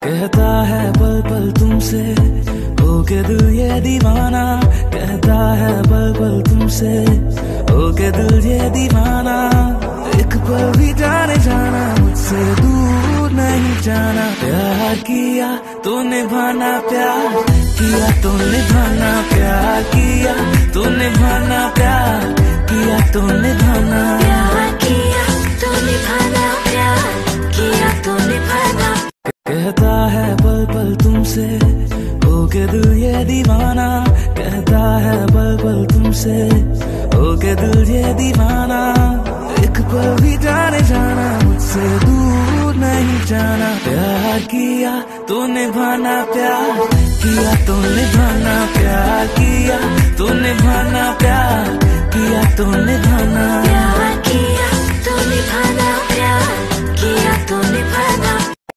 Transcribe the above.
कहता है पल पल तुमसे हो के दिल ये दीवाना, कहता है पल पल तुमसे हो के दिल ये दीवाना। एक पल भी जाने जाना मुझसे दूर नहीं जाना। प्यार किया तो निभाना, प्यार किया तो निभाना, प्यार किया तो निभाना, प्यार किया तो निभाना, प्यार किया तो निभाना, प्यार किया तो निभाना। कहता है पल पल तुमसे हो के दिल ये दीवाना, कहता है पल पल तुमसे हो के दिल ये दीवाना। एक पल भी जाने जाना मुझसे दूर नहीं जाना। प्यार किया तो निभाना, प्यार किया तो निभाना, प्यार किया तो निभाना, प्यार किया तो निभाना, प्यार किया तो निभाना, प्यार किया तो निभाना।